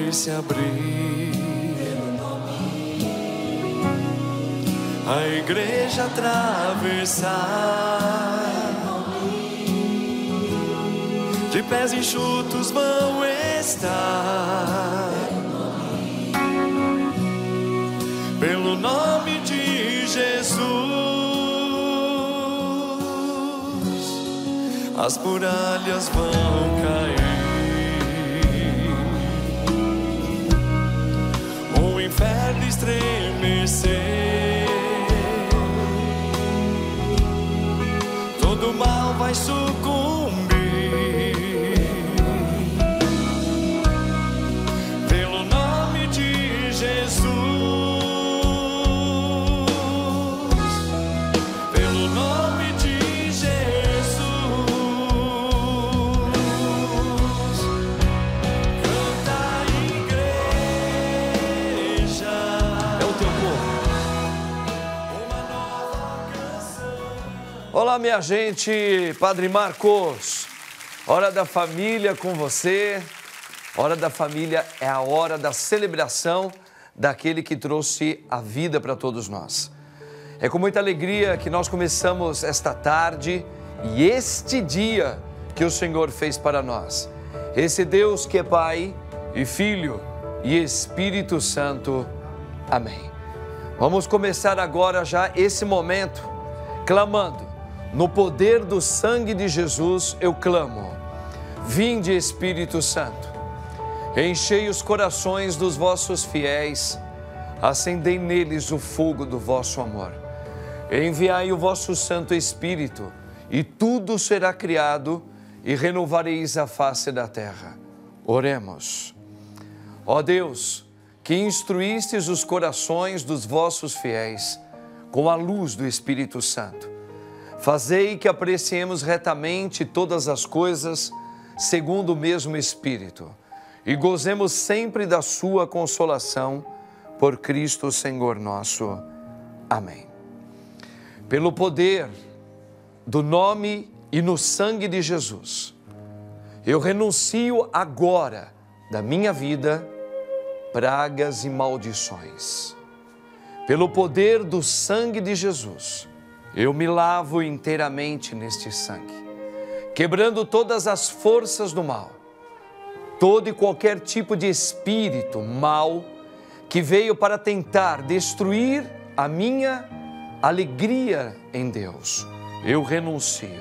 vai se abrir. A igreja atravessar, de pés enxutos vão estar, pelo nome de Jesus, as muralhas vão cair, o inferno estremecer, todo mal vai sucumbir, pelo nome de Jesus, pelo nome de Jesus. Canta a igreja, é o teu povo, uma nova canção. Olá, minha gente, Padre Marcos, hora da família com você. Hora da família é a hora da celebração daquele que trouxe a vida para todos nós. É com muita alegria que nós começamos esta tarde e este dia que o Senhor fez para nós. Esse Deus que é Pai e Filho e Espírito Santo. Amém. Vamos começar agora já esse momento clamando. No poder do sangue de Jesus eu clamo. Vinde, Espírito Santo. Enchei os corações dos vossos fiéis, acendei neles o fogo do vosso amor. Enviai o vosso Santo Espírito, e tudo será criado, e renovareis a face da terra. Oremos. Ó Deus, que instruístes os corações dos vossos fiéis, com a luz do Espírito Santo, fazei que apreciemos retamente todas as coisas, segundo o mesmo Espírito, e gozemos sempre da sua consolação, por Cristo Senhor nosso. Amém. Pelo poder do nome e no sangue de Jesus, eu renuncio agora da minha vida pragas e maldições. Pelo poder do sangue de Jesus, eu me lavo inteiramente neste sangue, quebrando todas as forças do mal, todo e qualquer tipo de espírito mal que veio para tentar destruir a minha alegria em Deus. Eu renuncio.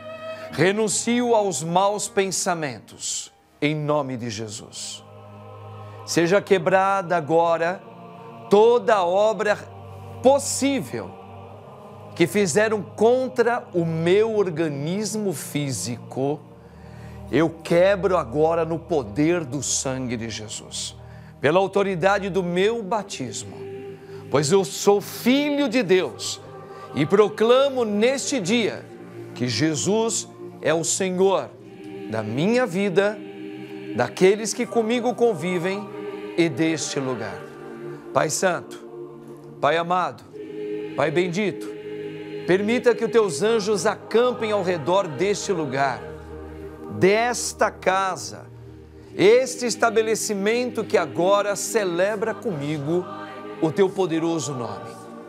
Renuncio aos maus pensamentos, em nome de Jesus. Seja quebrada agora toda obra possível que fizeram contra o meu organismo físico. Eu quebro agora no poder do sangue de Jesus, pela autoridade do meu batismo, pois eu sou filho de Deus e proclamo neste dia que Jesus é o Senhor da minha vida, daqueles que comigo convivem e deste lugar. Pai Santo, Pai amado, Pai bendito, permita que os teus anjos acampem ao redor deste lugar, desta casa, este estabelecimento que agora celebra comigo o teu poderoso nome.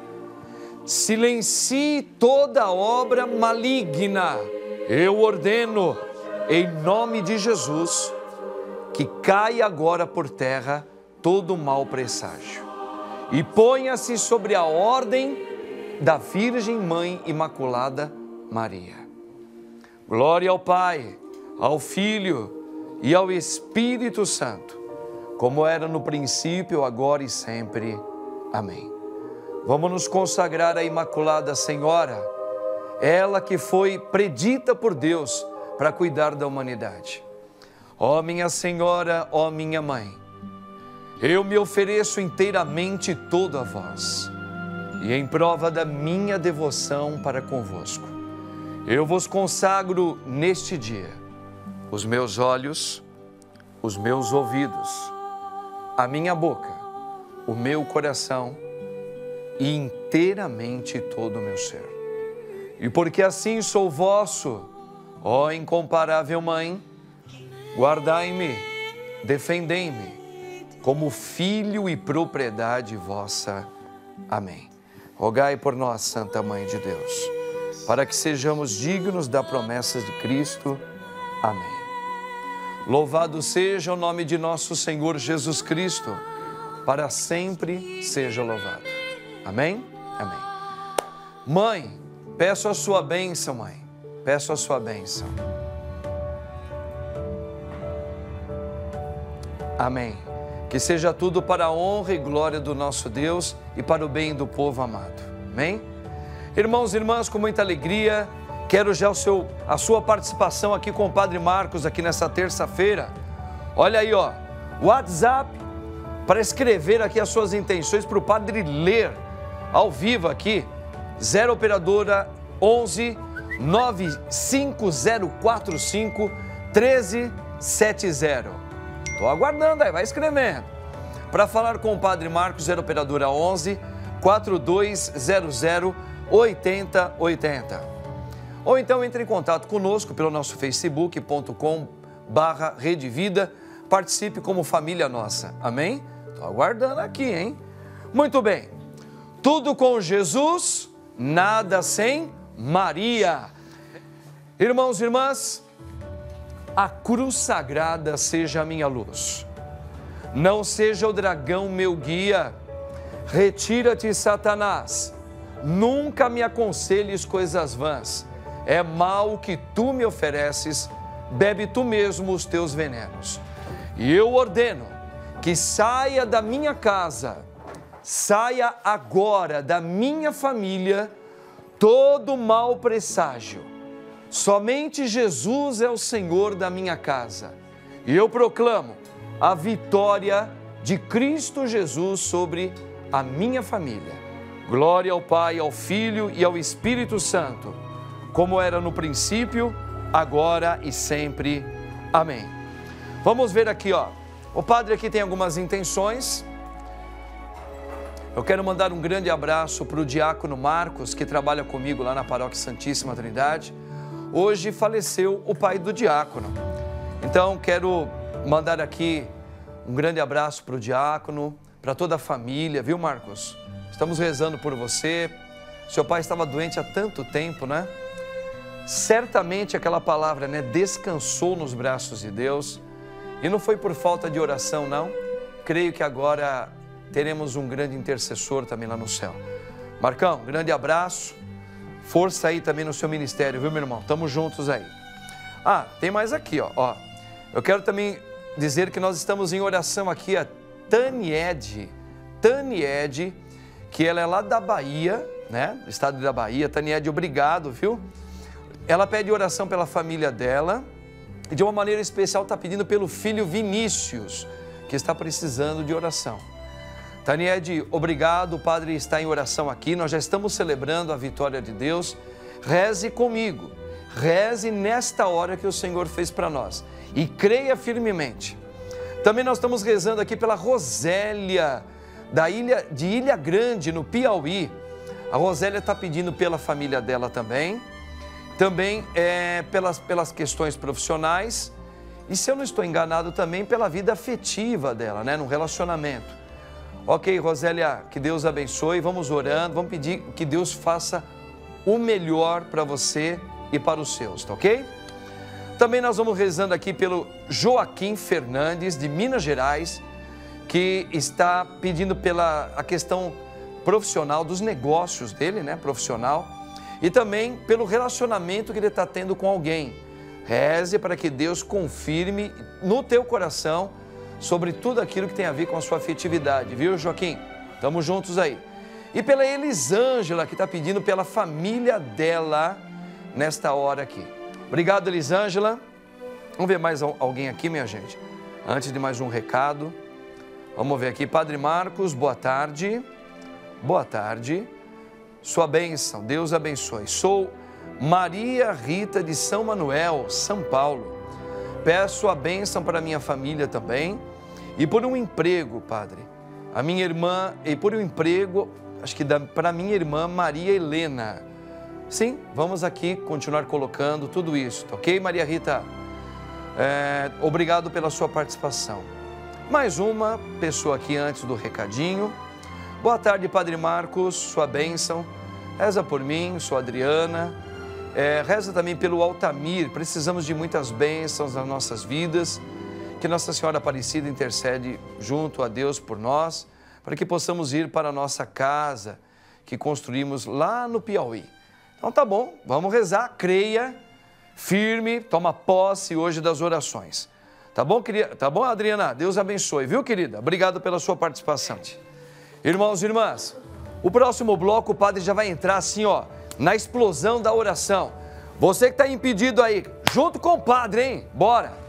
Silencie toda obra maligna. Eu ordeno, em nome de Jesus, que caia agora por terra todo mau presságio e ponha-se sobre a ordem da Virgem Mãe Imaculada Maria. Glória ao Pai, ao Filho e ao Espírito Santo, como era no princípio, agora e sempre. Amém. Vamos nos consagrar à Imaculada Senhora, ela que foi predita por Deus para cuidar da humanidade. Ó minha Senhora, ó minha Mãe, eu me ofereço inteiramente todo a vós, e em prova da minha devoção para convosco, eu vos consagro neste dia os meus olhos, os meus ouvidos, a minha boca, o meu coração e inteiramente todo o meu ser. E porque assim sou vosso, ó incomparável Mãe, guardai-me, defendei-me como filho e propriedade vossa. Amém. Rogai por nós, Santa Mãe de Deus, para que sejamos dignos das promessas de Cristo. Amém. Louvado seja o nome de nosso Senhor Jesus Cristo, para sempre seja louvado. Amém? Amém. Mãe, peço a sua bênção, mãe. Peço a sua bênção. Amém. Que seja tudo para a honra e glória do nosso Deus e para o bem do povo amado. Amém? Irmãos e irmãs, com muita alegria, quero já a sua participação aqui com o Padre Marcos, aqui nessa terça-feira. Olha aí, ó, WhatsApp, para escrever aqui as suas intenções para o Padre ler ao vivo aqui, 0 operadora 11 95045 1370. Estou aguardando aí, vai escrevendo. Para falar com o Padre Marcos, 0 operadora 11 4200 8080. Ou então entre em contato conosco pelo nosso facebook.com/Rede Vida. Participe como família nossa. Amém? Estou aguardando aqui, hein? Muito bem. Tudo com Jesus, nada sem Maria. Irmãos e irmãs, a cruz sagrada seja a minha luz. Não seja o dragão meu guia. Retira-te, Satanás. Nunca me aconselhes coisas vãs. É mal o que tu me ofereces. Bebe tu mesmo os teus venenos. E eu ordeno que saia da minha casa, saia agora da minha família, todo mau presságio. Somente Jesus é o Senhor da minha casa. E eu proclamo a vitória de Cristo Jesus sobre a minha família. Glória ao Pai, ao Filho e ao Espírito Santo, como era no princípio, agora e sempre. Amém. Vamos ver aqui, ó. O padre aqui tem algumas intenções. Eu quero mandar um grande abraço para o diácono Marcos, que trabalha comigo lá na Paróquia Santíssima Trindade. Hoje faleceu o pai do diácono. Então, quero mandar aqui um grande abraço para o diácono, para toda a família, viu, Marcos? Estamos rezando por você. Seu pai estava doente há tanto tempo, né? Certamente aquela palavra, né? Descansou nos braços de Deus. E não foi por falta de oração, não. Creio que agora teremos um grande intercessor também lá no céu. Marcão, grande abraço. Força aí também no seu ministério, viu, meu irmão? Tamo juntos aí. Ah, tem mais aqui, ó. Eu quero também dizer que nós estamos em oração aqui, a Taniede, que ela é lá da Bahia, né? Estado da Bahia. Taniede, obrigado, viu? Ela pede oração pela família dela e de uma maneira especial está pedindo pelo filho Vinícius, que está precisando de oração. Taniede, obrigado, o Padre está em oração aqui, nós já estamos celebrando a vitória de Deus. Reze comigo, reze nesta hora que o Senhor fez para nós e creia firmemente. Também nós estamos rezando aqui pela Rosélia, de Ilha Grande, no Piauí. A Rosélia está pedindo pela família dela também pelas questões profissionais e, se eu não estou enganado, também pela vida afetiva dela, né, no relacionamento. Ok, Rosélia, que Deus abençoe, vamos orando, vamos pedir que Deus faça o melhor para você e para os seus, tá ok? Também nós vamos rezando aqui pelo Joaquim Fernandes, de Minas Gerais, que está pedindo pela a questão profissional, dos negócios dele, né, profissional, e também pelo relacionamento que ele está tendo com alguém. Reze para que Deus confirme no teu coração sobre tudo aquilo que tem a ver com a sua afetividade, viu, Joaquim? Estamos juntos aí. E pela Elisângela, que está pedindo pela família dela nesta hora aqui. Obrigado, Elisângela. Vamos ver mais alguém aqui, minha gente. Antes de mais um recado, vamos ver aqui. Padre Marcos, boa tarde. Boa tarde. Sua bênção, Deus abençoe. Sou Maria Rita de São Manuel, São Paulo. Peço a bênção para minha família também e por um emprego, Padre. A minha irmã, e por um emprego, acho que para minha irmã Maria Helena. Sim, vamos aqui continuar colocando tudo isso, tá ok, Maria Rita? Obrigado pela sua participação. Mais uma pessoa aqui antes do recadinho. Boa tarde, Padre Marcos, sua bênção. Reza por mim, sou Adriana. Reza também pelo Altamir. Precisamos de muitas bênçãos nas nossas vidas. Que Nossa Senhora Aparecida intercede junto a Deus por nós, para que possamos ir para a nossa casa que construímos lá no Piauí. Então tá bom, vamos rezar, creia, firme, toma posse hoje das orações. Tá bom, querida? Tá bom, Adriana? Deus abençoe, viu, querida? Obrigado pela sua participação. Irmãos e irmãs, o próximo bloco o padre já vai entrar assim, ó, na explosão da oração. Você que está impedido aí, junto com o padre, hein? Bora!